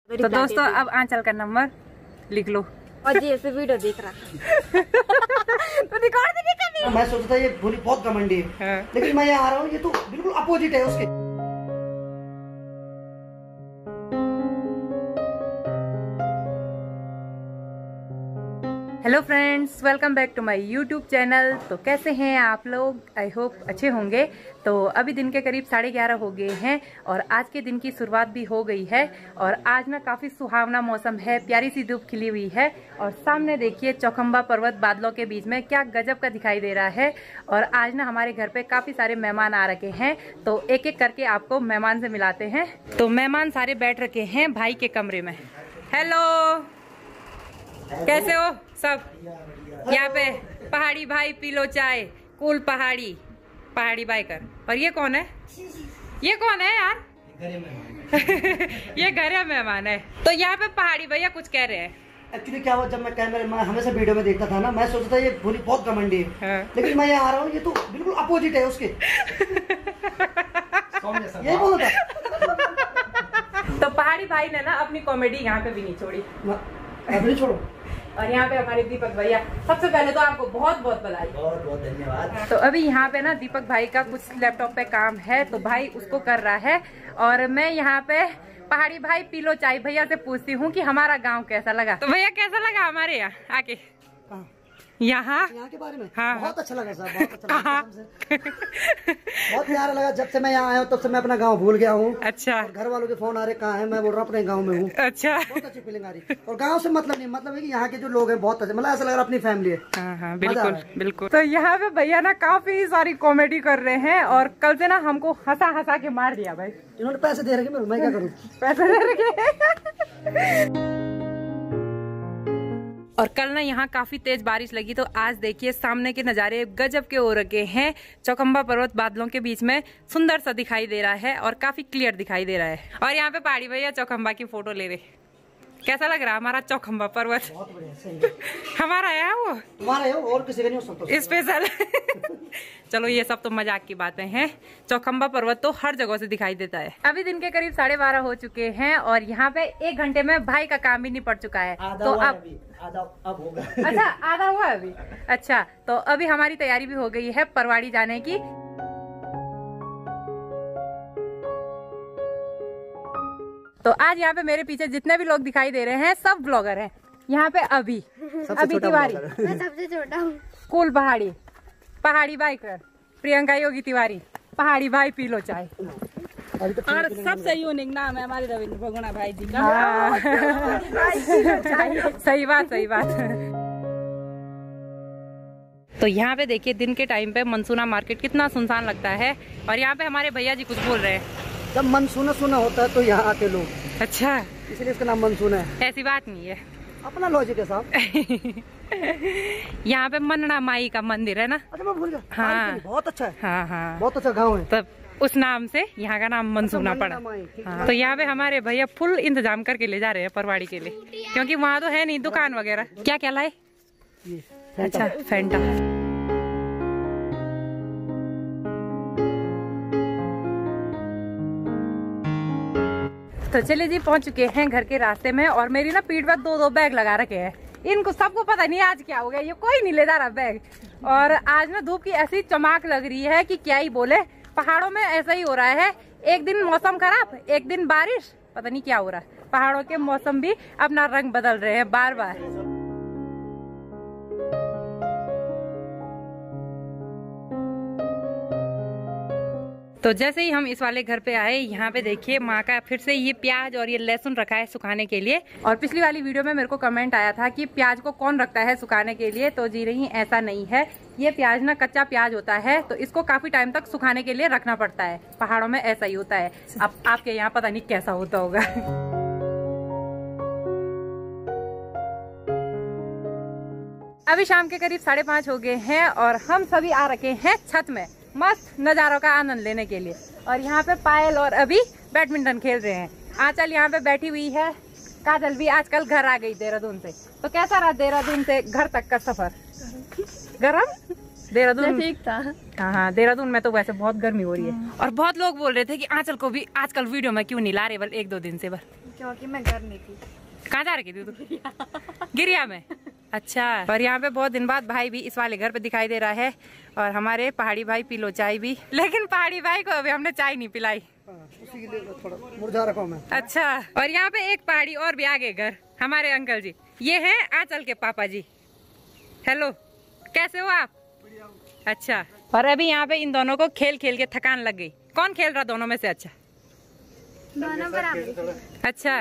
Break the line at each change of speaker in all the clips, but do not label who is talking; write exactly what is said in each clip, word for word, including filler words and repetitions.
तो दोस्तों अब आंचल का नंबर लिख लो।
और जी ऐसे वीडियो देख रहा तो रिकॉर्ड नहीं करनी।
मैं सोचता था ये भोली बहुत घमंडी है, हाँ। लेकिन मैं यहाँ आ रहा हूँ, ये तो बिल्कुल अपोजिट है उसके।
Hello friends, welcome back to my YouTube channel. तो कैसे हैं आप लोग? आई होप अच्छे होंगे। तो अभी दिन के करीब साढ़े ग्यारह हो गए हैं और आज के दिन की शुरुआत भी हो गई है। और आज ना काफ़ी सुहावना मौसम है, प्यारी सी धूप खिली हुई है और सामने देखिए चौखंबा पर्वत बादलों के बीच में क्या गजब का दिखाई दे रहा है। और आज ना हमारे घर पे काफ़ी सारे मेहमान आ रखे हैं, तो एक एक करके आपको मेहमान से मिलाते हैं। तो मेहमान सारे बैठ रखे हैं भाई के कमरे में। हेलो, कैसे हो सब? यहाँ पे पहाड़ी भाई पी लो चाय, कूल पहाड़ी पहाड़ी बाइकर। और ये कौन है? ये कौन है यार? ये घर मेहमान है। तो यहाँ पे पहाड़ी भैया कुछ कह रहे हैं।
एक्चुअली क्या हुआ, जब मैं कैमरे में हमेशा वीडियो में देखता था ना, मैं सोचता था ये भोली बहुत घमंडी है, हाँ। लेकिन मैं यहाँ आ रहा हूँ, ये तो बिल्कुल अपोजिट है उसके। यही बोला था।
तो पहाड़ी भाई ने ना अपनी कॉमेडी यहाँ पे भी नहीं छोड़ी,
अभी छोड़ो।
और यहाँ पे हमारे दीपक भैया, सबसे पहले तो आपको बहुत बहुत बधाई,
बहुत बहुत धन्यवाद।
तो अभी यहाँ पे ना दीपक भाई का कुछ लैपटॉप पे काम है, तो भाई उसको कर रहा है। और मैं यहाँ पे पहाड़ी भाई पी लो चाय भैया से पूछती हूँ कि हमारा गांव कैसा लगा। तो भैया कैसा लगा हमारे यहाँ आके? यहाँ
यहाँ के बारे में
हाँ,
बहुत अच्छा लगा सर, बहुत अच्छा लगा बहुत प्यारा लगा। जब से मैं यहाँ आया हूँ तब से मैं अपना गांव भूल गया हूँ।
अच्छा।
और घर वालों के फोन आ रहे कहाँ है, मैं बोल रहा हूँ अपने गांव में हूँ।
अच्छा।
बहुत अच्छी फीलिंग आ रही। और गांव से मतलब नहीं, मतलब है कि यहाँ के जो लोग हैं बहुत अच्छे, मतलब ऐसा लग रहा अपनी फैमिली है।
हाँ हाँ बिल्कुल बिल्कुल। तो यहाँ पे भैया ना काफी सारी कॉमेडी कर रहे हैं और कल से ना हमको हंसा हंसा के मार दिया भाई।
इन्होंने पैसे दे रखे, मैं क्या करूँ?
पैसे दे रखे। और कल ना यहाँ काफी तेज बारिश लगी, तो आज देखिए सामने के नज़ारे गजब के हो रखे हैं। चौखंबा पर्वत बादलों के बीच में सुंदर सा दिखाई दे रहा है और काफी क्लियर दिखाई दे रहा है। और यहाँ पे पहाड़ी भैया चौखंबा की फोटो ले रहे। कैसा लग रहा है हमारा चौखंबा पर्वत?
बहुत बढ़िया, सही है।
हमारा है वो,
तुम्हारा है और किसी का नहीं हो सकता
स्पेशल। चलो ये सब तो मजाक की बातें हैं, चौखंबा पर्वत तो हर जगह से दिखाई देता है। अभी दिन के करीब साढ़े बारह हो चुके हैं और यहाँ पे एक घंटे में भाई का काम भी निपट चुका है। तो अब
आधा अब होगा।
अच्छा, आधा हुआ अभी। अच्छा, तो अभी हमारी तैयारी भी हो गई है परवाड़ी जाने की। तो आज यहाँ पे मेरे पीछे जितने भी लोग दिखाई दे रहे हैं सब ब्लॉगर हैं। यहाँ पे अभी अभी तिवारी,
मैं सबसे छोटा हूँ।
कूल पहाड़ी पहाड़ी बाइकर, प्रियंका योगी तिवारी, पहाड़ी भाई पी लो चाय। और सबसे यूनिक नाम है हमारे रविंद्र भगोना भाई जी का। हाँ। सही बात सही बात। तो यहाँ पे देखिए दिन के टाइम पे मनसूना मार्केट कितना सुनसान लगता है। और यहाँ पे हमारे भैया जी कुछ बोल रहे हैं।
जब मनसूना सुना होता है तो यहाँ आते लोग।
अच्छा,
इसलिए इसका नाम मनसूना है।
ऐसी बात नहीं है,
अपना लॉजिक के साथ।
यहाँ पे मनना माई का मंदिर है ना।
अच्छा, मैं भूल गया।
हाँ
बहुत अच्छा है।
हाँ हाँ
बहुत अच्छा गाँव है।
तब उस नाम से यहाँ का नाम मनसूना पड़ा। हाँ। तो यहाँ पे हमारे भैया फुल इंतजाम करके ले जा रहे हैं परवाड़ी के लिए, क्योंकि वहाँ तो है नहीं दुकान वगैरह। क्या क्या लाए? अच्छा, फैंटा। तो चलिए जी, पहुंच चुके हैं घर के रास्ते में और मेरी ना पीठ पर दो दो बैग लगा रखे हैं। इनको सबको पता नहीं आज क्या हो गया, ये कोई नहीं ले जा रहा बैग। और आज ना धूप की ऐसी चमक लग रही है कि क्या ही बोले। पहाड़ों में ऐसा ही हो रहा है, एक दिन मौसम खराब, एक दिन बारिश, पता नहीं क्या हो रहा है। पहाड़ों के मौसम भी अपना रंग बदल रहे हैं बार बार। तो जैसे ही हम इस वाले घर पे आए, यहाँ पे देखिए माँ का फिर से ये प्याज और ये लहसुन रखा है सुखाने के लिए। और पिछली वाली वीडियो में मेरे को कमेंट आया था कि प्याज को कौन रखता है सुखाने के लिए, तो जी नहीं, ऐसा नहीं है। ये प्याज ना कच्चा प्याज होता है, तो इसको काफी टाइम तक सुखाने के लिए रखना पड़ता है। पहाड़ों में ऐसा ही होता है। अब आपके यहाँ पता नहीं कैसा होता होगा। अभी शाम के करीब साढ़े पाँच हो गए हैं और हम सभी आ रखे हैं छत में मस्त नज़ारों का आनंद लेने के लिए। और यहाँ पे पायल और अभी बैडमिंटन खेल रहे हैं। आंचल यहाँ पे बैठी हुई है, काजल भी आजकल घर आ गई देहरादून से। तो कैसा रहा देहरादून से घर तक का सफर? गरम? देहरादून
ठीक था।
हाँ हाँ, देहरादून में तो वैसे बहुत गर्मी हो रही है। और बहुत लोग बोल रहे थे कि आंचल को भी आजकल वीडियो में क्यों नहीं ला रहे बल एक दो दिन से बल।
क्योंकि मैं घर नहीं थी।
कहाँ जा रही थी तू? गिरिया में। अच्छा। और यहाँ पे बहुत दिन बाद भाई भी इस वाले घर पे दिखाई दे रहा है और हमारे पहाड़ी भाई पी लो चाय भी, लेकिन पहाड़ी भाई को अभी हमने चाय नहीं पिलाई,
उसी के लिए थोड़ा मुरझा रखा हूं मैं।
अच्छा। और यहाँ पे एक पहाड़ी और भी आगे घर, हमारे अंकल जी, ये है आंचल के पापा जी। हेलो, कैसे हो आप? अच्छा। और अभी यहाँ पे इन दोनों को खेल खेल के थकान लग गई। कौन खेल रहा दोनों में से? अच्छा
दोनों बराबर।
अच्छा।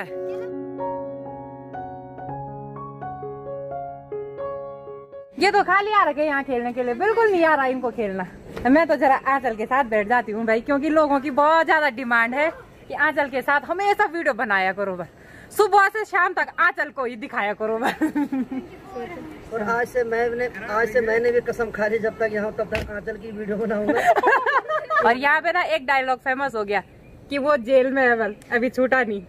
ये तो खाली आ रखे यहाँ खेलने के लिए, बिल्कुल नहीं आ रहा इनको खेलना। मैं तो जरा आंचल के साथ बैठ जाती हूँ भाई, क्योंकि लोगों की बहुत ज्यादा डिमांड है कि आंचल के साथ हमेशा वीडियो बनाया करो बस, सुबह से शाम तक आंचल को ही दिखाया करो बस।
और आज से मैंने आज से मैंने भी कसम खा ली, जब तक यहाँ तब तक आंचल की वीडियो बनाऊंगा।
और यहाँ पे ना एक डायलॉग फेमस हो गया कि वो जेल में है, अभी छूटा नहीं,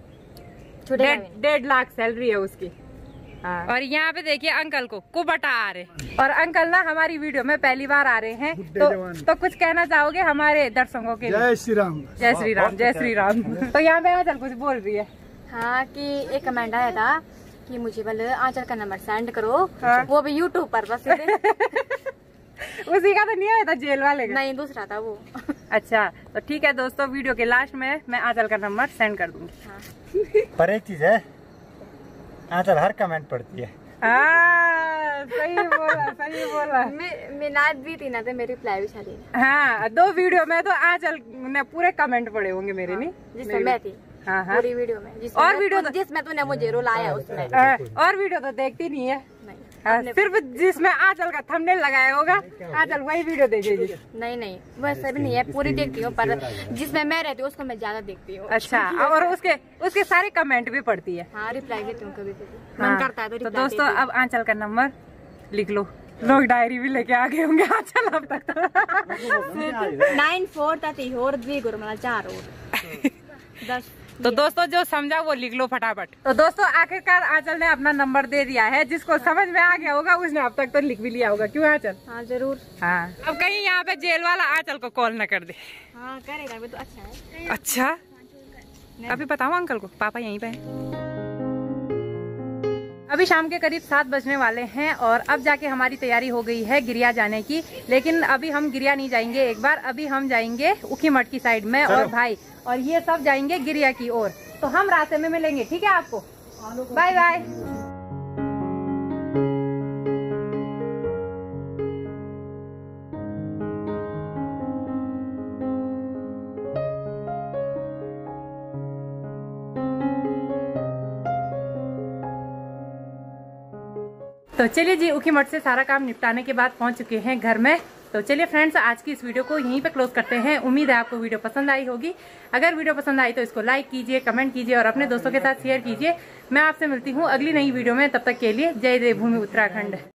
डेढ़ लाख सैलरी है उसकी। हाँ। और यहाँ पे देखिए अंकल को कुबटा आ रहे, और अंकल ना हमारी वीडियो में पहली बार आ रहे हैं, तो तो कुछ कहना चाहोगे हमारे दर्शकों के लिए?
जय श्री राम।
जय श्री राम, जय श्री राम। तो यहाँ पे आंचल कुछ बोल रही है।
हाँ, कि एक कमेंट आया था कि मुझे बल आंचल का नंबर सेंड करो।
हाँ।
वो भी यूट्यूब पर बस।
उसी का तो नहीं आया था, जेल वाले का?
नहीं, दूसरा था वो।
अच्छा, तो ठीक है दोस्तों, वीडियो के लास्ट में मैं आंचल का नंबर सेंड कर दूंगी।
हाँ।
पर एक चीज है, आंचल हर कमेंट पढ़ती है।
हाँ, सही बोला, सही बोला।
मिनाज भी थी ना, तो मेरी रिप्लाई भी चली।
हाँ, दो वीडियो में तो आंचल ने पूरे कमेंट पढ़े होंगे मेरे। नहीं,
जिसमें मैं थी।
हाँ हाँ,
पूरी वीडियो में। जिसमें
और वीडियो तो
जिसमें तूने मुझे रुलाया उसमें।
आ, और वीडियो तो देखती नहीं है। हाँ, सिर्फ जिसमें आंचल का थंबनेल लगाया होगा आंचल वही वीडियो देखेगी।
नहीं नहीं, वैसे भी नहीं है, पूरी देखती हूँ, पर जिसमें मैं रहती हूँ उसको मैं ज्यादा देखती हूँ।
अच्छा। और उसके उसके सारे कमेंट भी पढ़ती है।
हाँ, रिप्लाई देती हूँ कभी कभी,
हाँ,
मन करता है तो।
तो दोस्तों अब आंचल का नंबर लिख लो, लोग डायरी भी लेके आ गए होंगे आंचल अब तक तो।
नाइन फोर तथी और द्वी गुरमला चार और दस।
तो दोस्तों जो समझा वो लिख लो फटाफट। तो दोस्तों आखिरकार आंचल ने अपना नंबर दे दिया है, जिसको समझ में आ गया होगा उसने अब तक तो लिख भी लिया होगा। क्यों आंचल?
हाँ जरूर।
हाँ, अब कहीं यहाँ पे जेल वाला आंचल को कॉल न कर दे।
हाँ करेगा, वो तो अच्छा है।
अच्छा, अभी बताओ अंकल को, पापा यहीं पे हैं। अभी शाम के करीब सात बजने वाले हैं और अब जाके हमारी तैयारी हो गई है गिरिया जाने की। लेकिन अभी हम गिरिया नहीं जाएंगे एक बार, अभी हम जाएंगे उखीमठ की साइड में, और भाई और ये सब जाएंगे गिरिया की ओर। तो हम रास्ते में मिलेंगे, ठीक है आपको? Bye bye. तो चलिए जी, उखीमठ से सारा काम निपटाने के बाद पहुंच चुके हैं घर में। तो चलिए फ्रेंड्स, आज की इस वीडियो को यहीं पे क्लोज करते हैं। उम्मीद है आपको वीडियो पसंद आई होगी। अगर वीडियो पसंद आई तो इसको लाइक कीजिए, कमेंट कीजिए और अपने दोस्तों के साथ शेयर कीजिए। मैं आपसे मिलती हूँ अगली नई वीडियो में, तब तक के लिए जय देवभूमि उत्तराखंड।